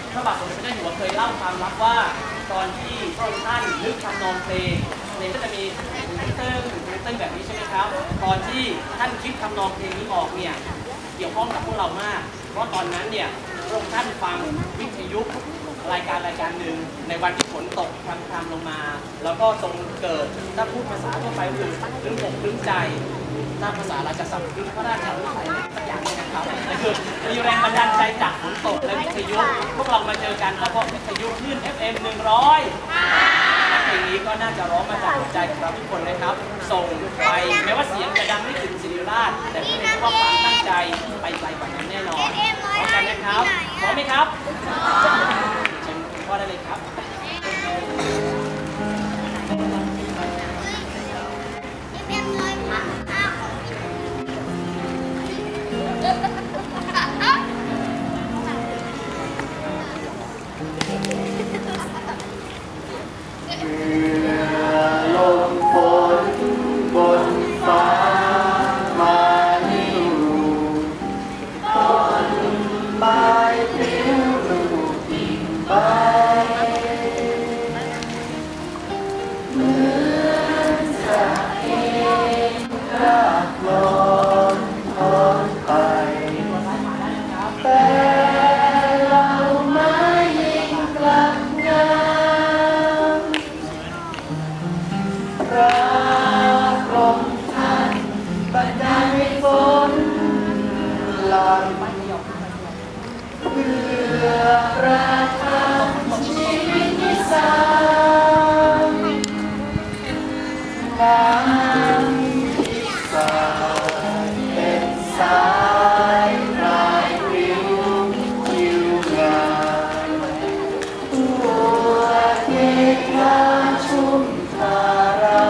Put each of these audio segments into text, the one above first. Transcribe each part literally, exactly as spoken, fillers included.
พระบาทสมเด็จพระเจ้าอยู่หัวเคยเล่าความลับว่าตอนที่พระองค์ท่านนึกทำนองเพลงเพลงก็จะมีเติ้งเติ้งแบบนี้ใช่ไหมครับตอนที่ท่านคิดทำนองเพลงนี้ออกเนี่ยเกี่ยวข้องกับพวกเรามากเพราะตอนนั้นเนี่ยพระองค์ท่านฟังวิทยุรายการรายการหนึ่งในวันที่ฝนตกพรำๆลงมาแล้วก็ทรงเกิดถ้าพูดภาษาทั่วไปคือลึ้งอกลึ้งใจตามภาษาราชศัพท์คือพระราชาวิสัยสักอย่างนึงนะครับคือมีแรงบันดาลใจจากฝนตกและวิทยุพวกเรามาเจอกันแล้วก็วิทยุคลื่น เอฟ เอ็ม หนึ่งร้อยและเพลงนี้ก็น่าจะร้องมาจากหัวใจของเราทุกคนนะครับส่งไปแม้ว่าเสียงจะดังไม่ถึงศิริราชแต่เพลงก็ความตั้งใจไปไกลกว่านั้นแน่นอนพร้อมกันนะครับพร้อมไหมครับเชิญคุณพ่อได้เลยครับลมฝนบนฟ้ามาหิวต้นไม้ปลิวลูกกิ่งใบเหมือนจะเองกระโดดทนไปแต่เราไม่ยิ่งกลับงามรักลมท่านบันดาลให้ฝนหลั่งเพื่อประทับชีวิตที่สางน้ำที่สายเป็นสายปลายปลิวคิวงามตัวเกศาชุ่มทารา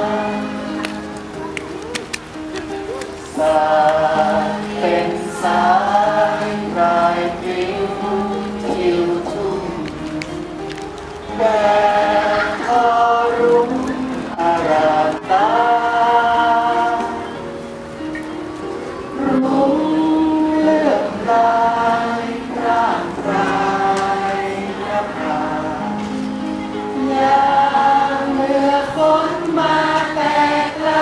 สายเป็นสายปลายปลิวคิวทุ่งแดดทอรุ่งอารามตารุ่งเลื่อมลายร่างกายนภายามเมื่อฝนมาแต่ไกล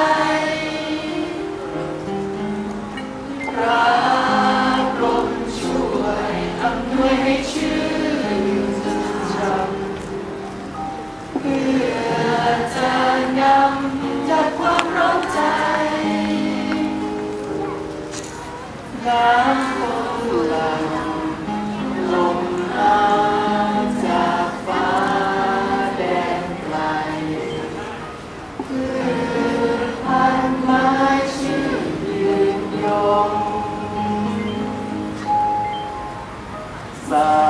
รักลมช่วยอำนวยให้ชื่นช่ำเพื่อจะนำจากความร้อนใจน้ำฝนหลั่งลมหายจากฟ้าแดนไกลพืชพันธุ์ไม้ชื่นยืนยงสา